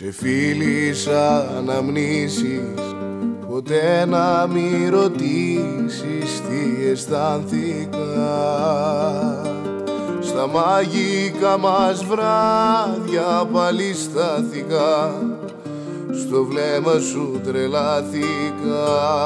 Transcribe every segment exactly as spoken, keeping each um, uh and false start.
Ξεφίλησα αναμνήσεις, ποτέ να μη ρωτήσεις τι αισθάνθηκα. Στα μαγικά μας βράδια πάλι στάθηκα, στο βλέμμα σου τρελάθηκα.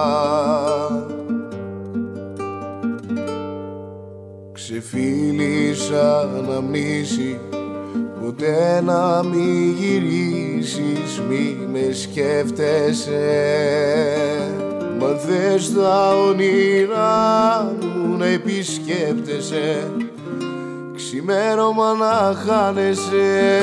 Ξεφίλησα αναμνήσεις, ποτέ να μη γυρίσεις, μη με σκέφτεσαι. Μ' αν θες τα όνειρά μου να επισκέπτεσαι, ξημέρωμα να χάνεσαι.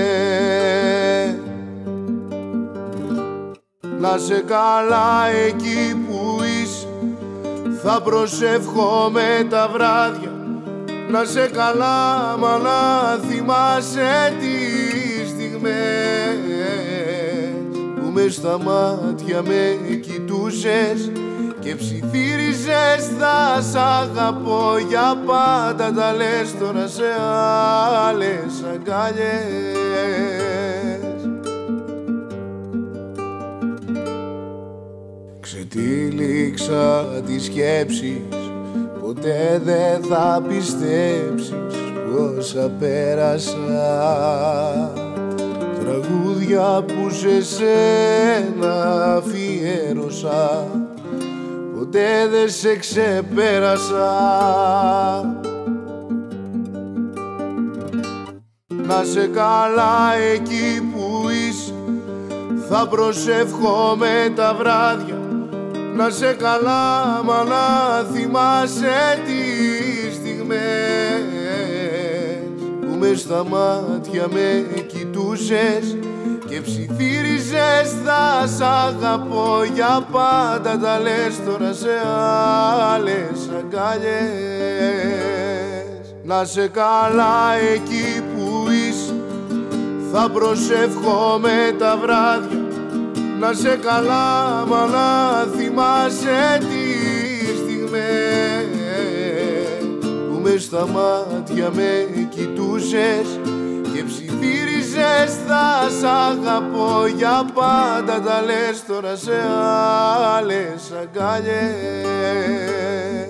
Να σε καλά εκεί που είσαι, θα προσεύχομαι τα βράδια. Να σε καλά, μα να θυμάσαι τις στιγμές που μες στα μάτια με κοιτούσες και ψιθύριζες θα σ' αγαπώ για πάντα. Τα λες τώρα σε άλλες αγκάλιες. Ξετύλιξα τις σκέψεις, ποτέ δεν θα πιστέψεις πόσα πέρασα. Τραγούδια που σε σένα αφιέρωσα, ποτέ δεν σε ξεπέρασα. Να σε καλά εκεί που είσαι, θα προσεύχομαι τα βράδια. Να σε καλά, μα να θυμάσαι τις στιγμές που μες στα μάτια με κοιτούσες και ψιθύριζες θα σ' αγαπώ για πάντα. Τα λες τώρα σε άλλες αγκάλιες. Να σε καλά εκεί που είσαι, θα προσεύχομαι τα βράδια. Να σε καλά, μα να θυμάσαι τις στιγμές που μες στα μάτια με κοιτούσες και ψιθύριζες θα σ' αγαπώ για πάντα. Τα λες τώρα σε άλλες αγκάλιες.